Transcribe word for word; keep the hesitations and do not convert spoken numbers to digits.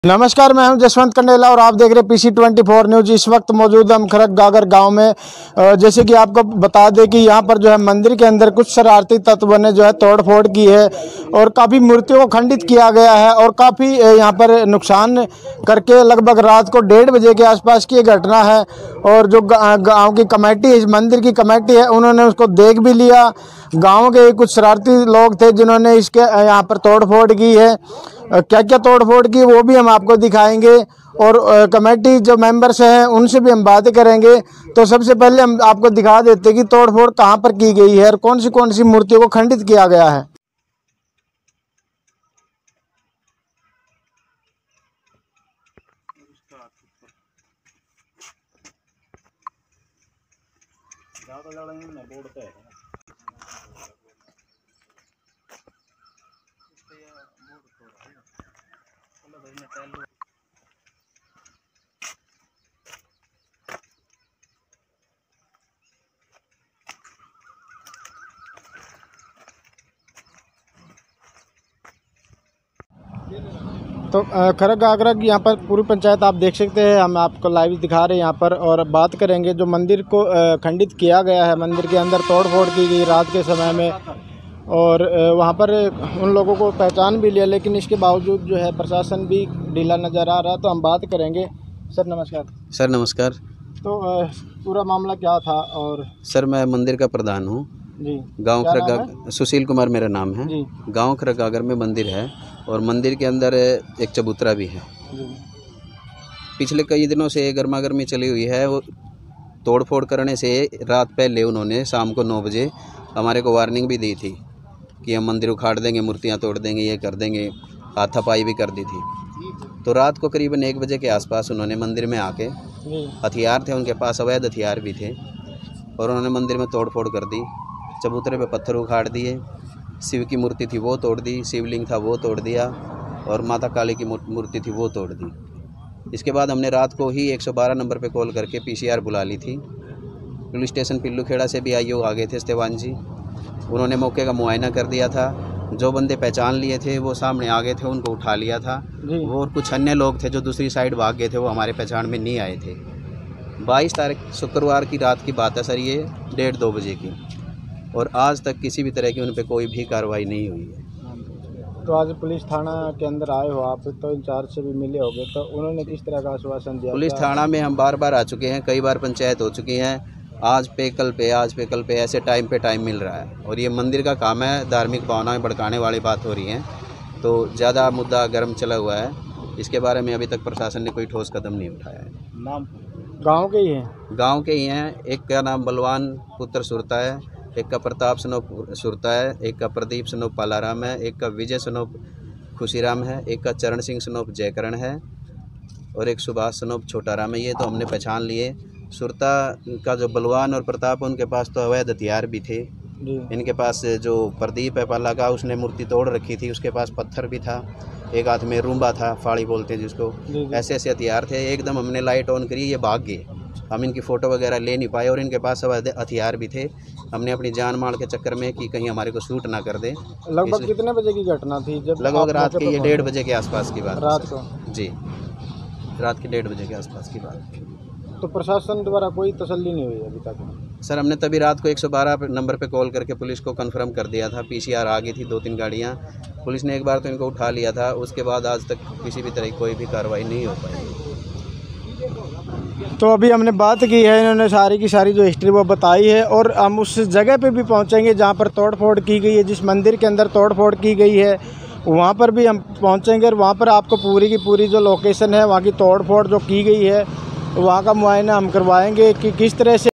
नमस्कार, मैं हूं जसवंत कंडेला और आप देख रहे पीसी ट्वेंटी फोर न्यूज। इस वक्त मौजूद हम खरक गागर गांव में। जैसे कि आपको बता दें कि यहां पर जो है मंदिर के अंदर कुछ शरारती तत्वों ने जो है तोड़फोड़ की है और काफ़ी मूर्तियों को खंडित किया गया है और काफ़ी यहां पर नुकसान करके लगभग रात को डेढ़ बजे के आसपास की घटना है। और जो गाँव की कमेटी, इस मंदिर की कमेटी है, उन्होंने उसको देख भी लिया। गाँव के कुछ शरारती लोग थे जिन्होंने इसके यहाँ पर तोड़फोड़ की है। क्या क्या तोड़फोड़ की वो भी हम आपको दिखाएंगे और कमेटी जो मेंबर्स हैं उनसे भी हम बात करेंगे। तो सबसे पहले हम आपको दिखा देते हैं कि तोड़फोड़ कहां पर की गई है और कौन सी कौन सी मूर्तियों को खंडित किया गया है। तो खरक गागर की यहाँ पर पूरी पंचायत आप देख सकते हैं, हम आपको लाइव दिखा रहे हैं यहाँ पर और बात करेंगे। जो मंदिर को खंडित किया गया है, मंदिर के अंदर तोड़फोड़ की गई रात के समय में और वहाँ पर उन लोगों को पहचान भी लिया, लेकिन इसके बावजूद जो है प्रशासन भी ढीला नज़र आ रहा है। तो हम बात करेंगे। सर नमस्कार। सर नमस्कार। तो पूरा मामला क्या था? और सर मैं मंदिर का प्रधान हूँ जी। गांव खरक गागर, सुशील कुमार मेरा नाम है जी। गांव खरक गागर में मंदिर है और मंदिर के अंदर एक चबूतरा भी है जी। पिछले कई दिनों से गर्मा गर्मी चली हुई है। वो तोड़फोड़ करने से रात पहले उन्होंने शाम को नौ बजे हमारे को वार्निंग भी दी थी कि हम मंदिर उखाड़ देंगे, मूर्तियां तोड़ देंगे, ये कर देंगे, हाथापाई भी कर दी थी। तो रात को करीबन एक बजे के आसपास उन्होंने मंदिर में आके, हथियार थे उनके पास, अवैध हथियार भी थे, और उन्होंने मंदिर में तोड़फोड़ कर दी। चबूतरे पे पत्थर उखाड़ दिए, शिव की मूर्ति थी वो तोड़ दी, शिवलिंग था वो तोड़ दिया और माता काली की मूर्ति थी वो तोड़ दी। इसके बाद हमने रात को ही एक सौ बारह नंबर पे कॉल करके पीसीआर बुला ली थी। पुलिस स्टेशन पिल्लू खेड़ा से भी आईओ आ गए थे, स्तेवान जी। उन्होंने मौके का मुआयना कर दिया था। जो बंदे पहचान लिए थे वो सामने आ गए थे, उनको उठा लिया था। वो और कुछ अन्य लोग थे जो दूसरी साइड भाग गए थे, वो हमारे पहचान में नहीं आए थे। बाईस तारीख शुक्रवार की रात की बात है सर, ये डेढ़ दो बजे की, और आज तक किसी भी तरह की उन पर कोई भी कार्रवाई नहीं हुई है। तो आज पुलिस थाना के अंदर आए हो आप, तो इंचार्ज से भी मिले होंगे, तो उन्होंने किस तरह का आश्वासन दिया? पुलिस थाना में हम बार बार आ चुके हैं, कई बार पंचायत हो चुकी हैं। आज पे कल पे आज पे कल पे ऐसे टाइम पे टाइम मिल रहा है और ये मंदिर का काम है, धार्मिक भावनाएं भड़काने वाली बात हो रही है। तो ज़्यादा मुद्दा गर्म चला हुआ है, इसके बारे में अभी तक प्रशासन ने कोई ठोस कदम नहीं उठाया है। नाम गाँव के ही हैं? गाँव के ही हैं। एक का नाम बलवान पुत्र सुरता है, एक का प्रताप सनोप सुरता है, एक का प्रदीप सनोप पालाराम है, एक का विजय सनोप खुशीराम है, एक का चरण सिंह सनोप जयकरण है और एक सुभाष सनोप छोटाराम है। ये तो हमने पहचान लिए। सुरता का जो बलवान और प्रताप, उनके पास तो अवैध हथियार भी थे। इनके पास जो प्रदीप है पाला का, उसने मूर्ति तोड़ रखी थी, उसके पास पत्थर भी था, एक हाथ में रूम्बा था, फाड़ी बोलते हैं जिसको, ऐसे ऐसे हथियार थे। एकदम हमने लाइट ऑन करी, ये भाग गए। हम इनकी फ़ोटो वगैरह ले नहीं पाए और इनके पास अवैध हथियार भी थे। हमने अपनी जान माल के चक्कर में कि कहीं हमारे को शूट ना कर दे। लगभग कितने बजे की घटना थी? जब लगभग रात के ये डेढ़ बजे के आसपास की बात। रात को? जी, रात के डेढ़ बजे के आसपास की बात। तो प्रशासन द्वारा कोई तसल्ली नहीं हुई अभी तक? सर हमने तभी रात को एक सौ बारह नंबर पे कॉल करके पुलिस को कंफर्म कर दिया था। पीसीआर आ गई थी, दो तीन गाड़ियाँ। पुलिस ने एक बार तो इनको उठा लिया था, उसके बाद आज तक किसी भी तरह की कोई भी कार्रवाई नहीं हो पाई। तो अभी हमने बात की है, इन्होंने सारी की सारी जो हिस्ट्री वो बताई है और हम उस जगह पे भी पहुंचेंगे जहां पर तोड़फोड़ की गई है, जिस मंदिर के अंदर तोड़फोड़ की गई है वहां पर भी हम पहुंचेंगे और वहां पर आपको पूरी की पूरी जो लोकेशन है, वहां की तोड़फोड़ जो की गई है, वहाँ का मुआयना हम करवाएंगे कि किस तरह से